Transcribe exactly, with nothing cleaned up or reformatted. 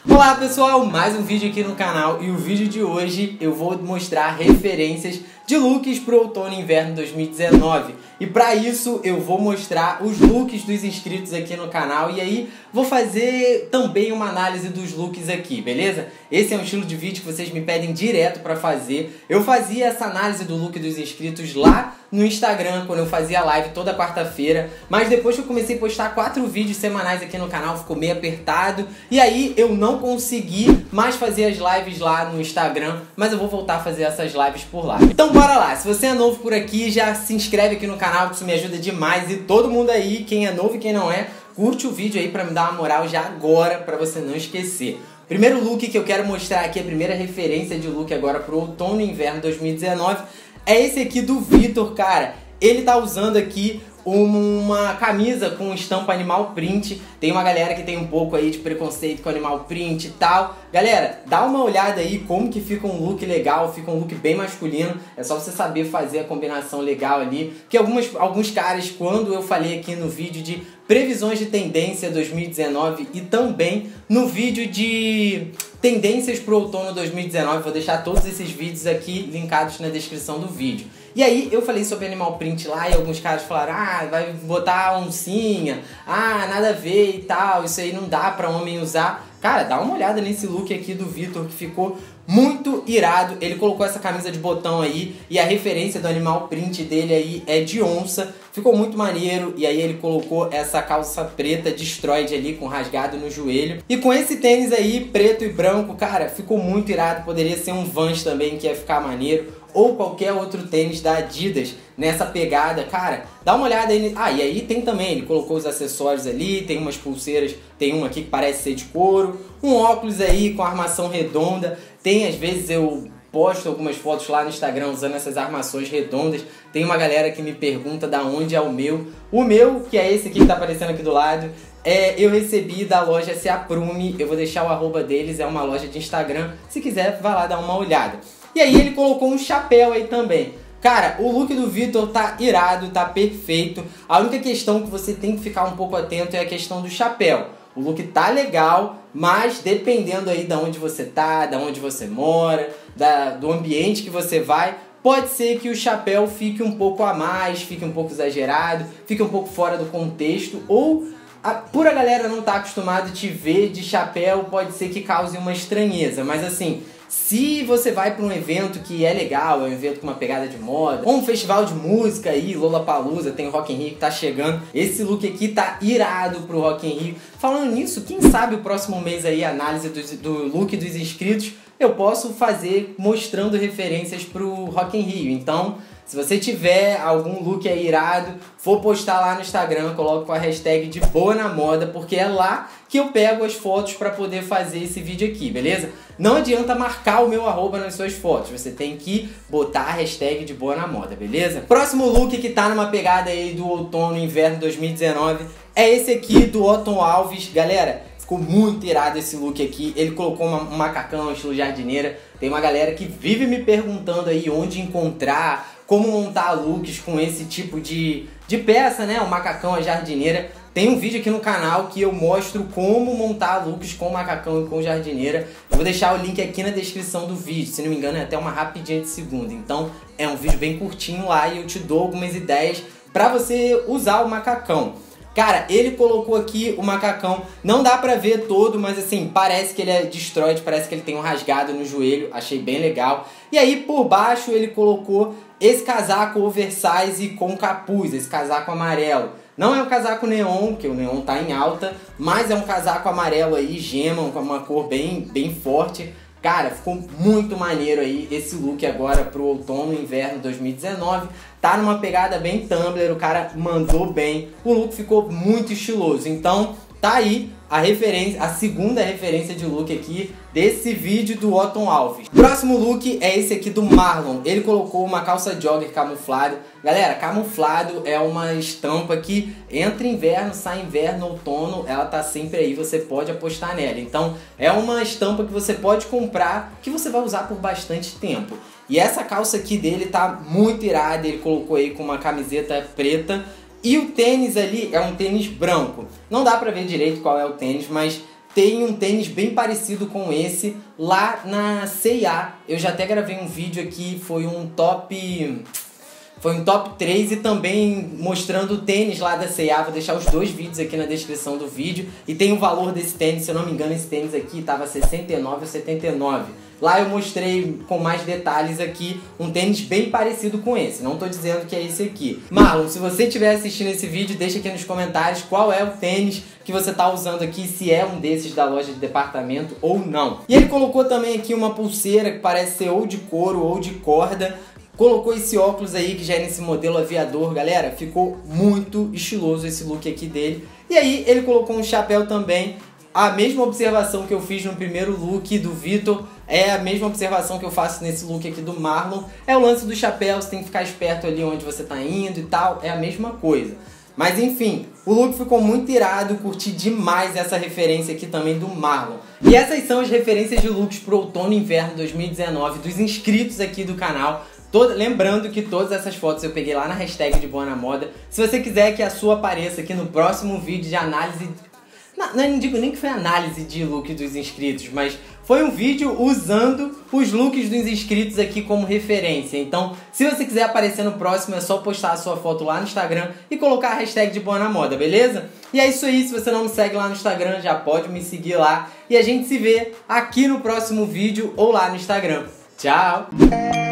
Olá pessoal, mais um vídeo aqui no canal e o vídeo de hoje eu vou mostrar referências de looks para o outono e inverno dois mil e dezenove. E para isso eu vou mostrar os looks dos inscritos aqui no canal e aí vou fazer também uma análise dos looks aqui, beleza? Esse é um estilo de vídeo que vocês me pedem direto para fazer. Eu fazia essa análise do look dos inscritos lá no Instagram, quando eu fazia live toda quarta-feira, mas depois que eu comecei a postar quatro vídeos semanais aqui no canal, ficou meio apertado, e aí eu não consegui mais fazer as lives lá no Instagram, mas eu vou voltar a fazer essas lives por lá. Então bora lá, se você é novo por aqui, já se inscreve aqui no canal, que isso me ajuda demais, e todo mundo aí, quem é novo e quem não é, curte o vídeo aí pra me dar uma moral já agora, pra você não esquecer. Primeiro look que eu quero mostrar aqui, a primeira referência de look agora pro outono e inverno dois mil e dezenove, é esse aqui do Vitor, cara. Ele tá usando aqui uma camisa com estampa animal print. Tem uma galera que tem um pouco aí de preconceito com animal print e tal. Galera, dá uma olhada aí como que fica um look legal, fica um look bem masculino. É só você saber fazer a combinação legal ali. Porque algumas, alguns caras, quando eu falei aqui no vídeo de previsões de tendência dois mil e dezenove e também no vídeo de tendências para o outono dois mil e dezenove, vou deixar todos esses vídeos aqui linkados na descrição do vídeo. E aí eu falei sobre animal print lá e alguns caras falaram: ah, vai botar oncinha, ah, nada a ver e tal, isso aí não dá pra homem usar. Cara, dá uma olhada nesse look aqui do Vitor que ficou muito irado. Ele colocou essa camisa de botão aí e a referência do animal print dele aí é de onça. Ficou muito maneiro. E aí ele colocou essa calça preta destroyed ali com rasgado no joelho. E com esse tênis aí preto e branco, cara, ficou muito irado. Poderia ser um Vans também que ia ficar maneiro, ou qualquer outro tênis da Adidas nessa pegada, cara, dá uma olhada aí. Ah, e aí tem também, ele colocou os acessórios ali, tem umas pulseiras, tem uma aqui que parece ser de couro, um óculos aí com armação redonda. Tem, às vezes eu posto algumas fotos lá no Instagram usando essas armações redondas. Tem uma galera que me pergunta da onde é o meu. O meu, que é esse aqui que tá aparecendo aqui do lado, é, eu recebi da loja Se Aprume. Eu vou deixar o arroba deles, é uma loja de Instagram. Se quiser, vai lá dar uma olhada. E aí ele colocou um chapéu aí também. Cara, o look do Vitor tá irado, tá perfeito. A única questão que você tem que ficar um pouco atento é a questão do chapéu. O look tá legal, mas dependendo aí de onde você tá, de onde você mora, da, do ambiente que você vai, pode ser que o chapéu fique um pouco a mais, fique um pouco exagerado, fique um pouco fora do contexto, ou a, por a galera não estar tá acostumada a te ver de chapéu, pode ser que cause uma estranheza. Mas assim, se você vai para um evento que é legal, é um evento com uma pegada de moda, ou um festival de música aí, Lollapalooza, tem o Rock in Rio que tá chegando, esse look aqui tá irado pro Rock in Rio. Falando nisso, quem sabe o próximo mês aí, a análise do, do look dos inscritos, eu posso fazer mostrando referências pro Rock in Rio. Então, se você tiver algum look aí irado, for postar lá no Instagram, coloque com a hashtag de boa na moda, porque é lá que eu pego as fotos para poder fazer esse vídeo aqui, beleza? Não adianta marcar o meu arroba nas suas fotos, você tem que botar a hashtag de boa na moda, beleza? Próximo look que tá numa pegada aí do outono e inverno dois mil e dezenove é esse aqui do Otton Alves. Galera, ficou muito irado esse look aqui. Ele colocou uma, um macacão estilo jardineira. Tem uma galera que vive me perguntando aí onde encontrar, como montar looks com esse tipo de, de peça, né? O macacão, a jardineira. Tem um vídeo aqui no canal que eu mostro como montar looks com macacão e com jardineira. Eu vou deixar o link aqui na descrição do vídeo. Se não me engano, é até uma rapidinha de segundo. Então, é um vídeo bem curtinho lá e eu te dou algumas ideias para você usar o macacão. Cara, ele colocou aqui o macacão, não dá pra ver todo, mas assim, parece que ele é destroyed, parece que ele tem um rasgado no joelho, achei bem legal. E aí, por baixo, ele colocou esse casaco oversize com capuz, esse casaco amarelo. Não é um casaco neon, porque o neon tá em alta, mas é um casaco amarelo aí, gema, com uma cor bem, bem forte. Cara, ficou muito maneiro aí esse look agora pro outono e inverno dois mil e dezenove. Tá numa pegada bem Tumblr, o cara mandou bem. O look ficou muito estiloso. Então, tá aí a referência, a segunda referência de look aqui desse vídeo do Otton Alves. Próximo look é esse aqui do Marlon. Ele colocou uma calça jogger camuflado. Galera, camuflado é uma estampa que entra inverno, sai inverno, outono, ela tá sempre aí, você pode apostar nela. Então, é uma estampa que você pode comprar, que você vai usar por bastante tempo. E essa calça aqui dele tá muito irada, ele colocou aí com uma camiseta preta. E o tênis ali é um tênis branco. Não dá pra ver direito qual é o tênis, mas tem um tênis bem parecido com esse lá na C e A. Eu já até gravei um vídeo aqui, foi um top... Foi um top três e também mostrando o tênis lá da C e A. Vou deixar os dois vídeos aqui na descrição do vídeo. E tem o valor desse tênis, se eu não me engano esse tênis aqui estava sessenta e nove ou setenta e nove. Lá eu mostrei com mais detalhes aqui um tênis bem parecido com esse. Não estou dizendo que é esse aqui. Marlon, se você estiver assistindo esse vídeo, deixa aqui nos comentários qual é o tênis que você está usando aqui, se é um desses da loja de departamento ou não. E ele colocou também aqui uma pulseira que parece ser ou de couro ou de corda. Colocou esse óculos aí que já é nesse modelo aviador, galera. Ficou muito estiloso esse look aqui dele. E aí ele colocou um chapéu também. A mesma observação que eu fiz no primeiro look do Vitor é a mesma observação que eu faço nesse look aqui do Marlon. É o lance do chapéu, você tem que ficar esperto ali onde você tá indo e tal. É a mesma coisa. Mas enfim, o look ficou muito irado, curti demais essa referência aqui também do Marlon. E essas são as referências de looks pro outono e inverno dois mil e dezenove dos inscritos aqui do canal. Toda, lembrando que todas essas fotos eu peguei lá na hashtag de Boa na Moda. Se você quiser que a sua apareça aqui no próximo vídeo de análise... Não, não digo nem que foi análise de look dos inscritos, mas foi um vídeo usando os looks dos inscritos aqui como referência. Então, se você quiser aparecer no próximo, é só postar a sua foto lá no Instagram e colocar a hashtag de Boa na Moda, beleza? E é isso aí, se você não me segue lá no Instagram, já pode me seguir lá. E a gente se vê aqui no próximo vídeo ou lá no Instagram. Tchau!